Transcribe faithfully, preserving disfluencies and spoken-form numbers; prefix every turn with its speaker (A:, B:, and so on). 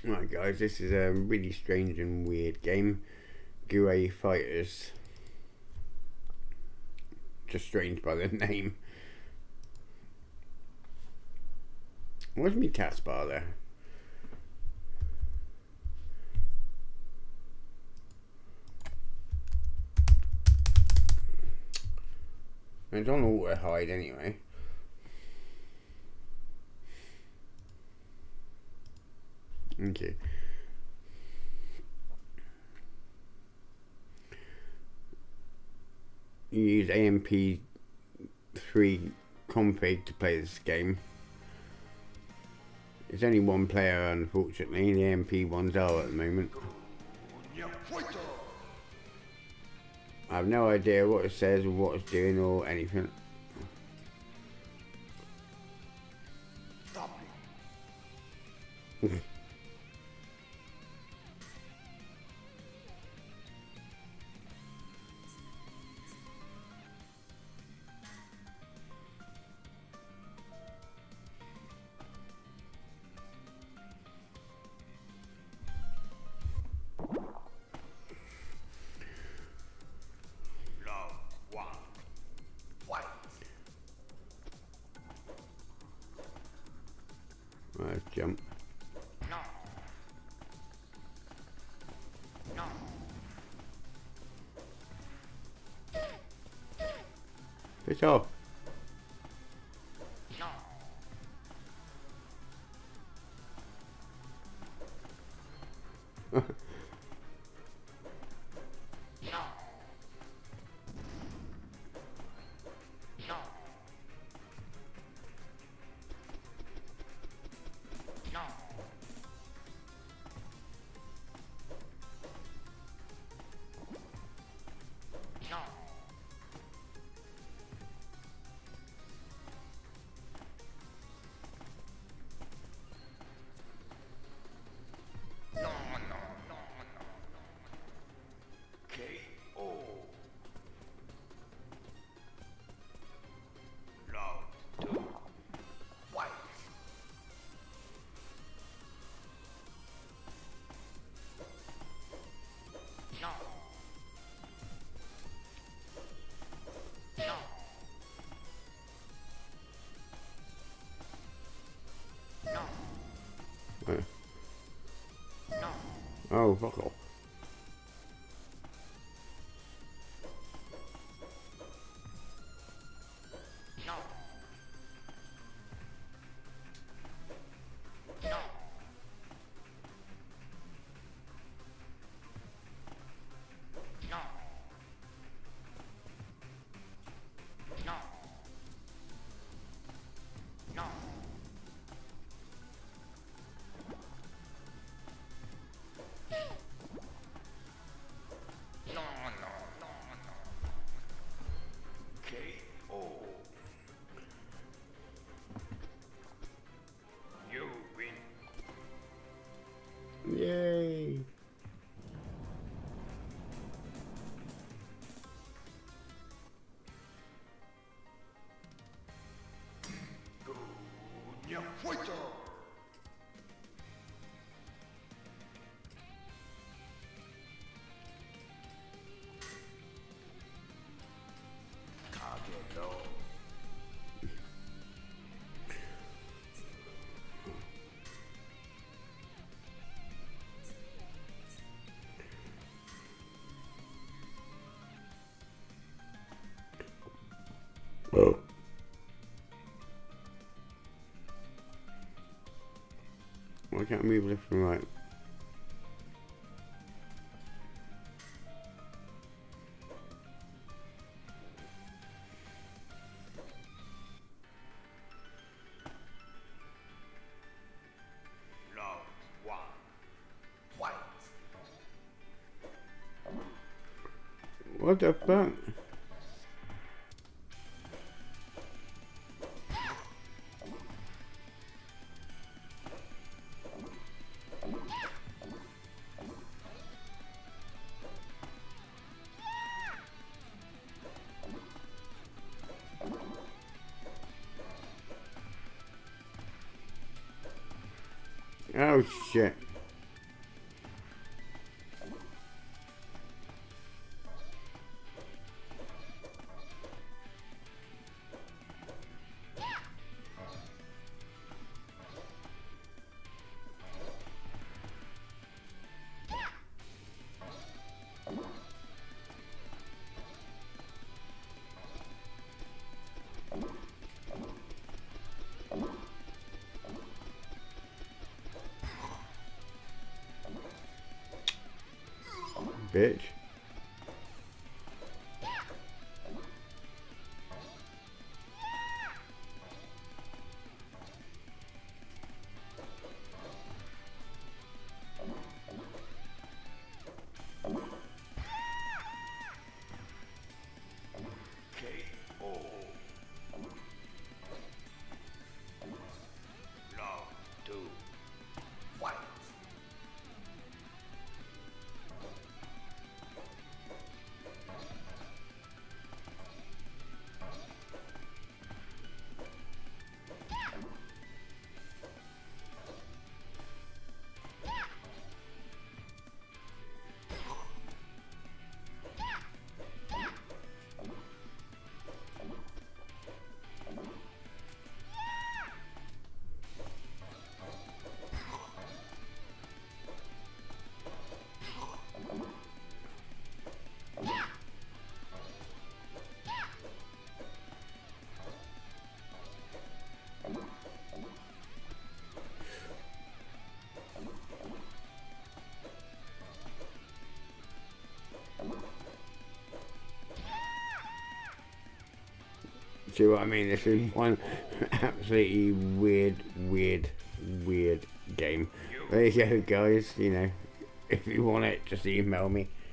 A: Right guys, this is a really strange and weird game. Goonya Fighters. Just strange by the name. Where's my taskbar there? I don't know where to hide anyway. Okay. You use A M P three config to play this game. There's only one player, unfortunately. The A M P ones are at the moment. I have no idea what it says or what it's doing or anything. Let's jump.
B: No. No.
A: Piss off.
B: No. No. No. No. No. No, no, no, no, no. K O. Round two. Fight. No. No. No.
A: Where?
B: No.
A: Oh, fuck off.
B: No. No. No. No. No. No, no, no, no. K O. You win.
A: Yay.
B: Goonya fighter. Kagero.
A: Oh. Why can't I move left and right?
B: Round one. Fight.
A: What the fuck? Oh shit. bitch.
B: K O. Round two. Fight.
A: See what I mean? This is one absolutely weird, weird, weird game. There you go, guys. You know, if you want it, just email me.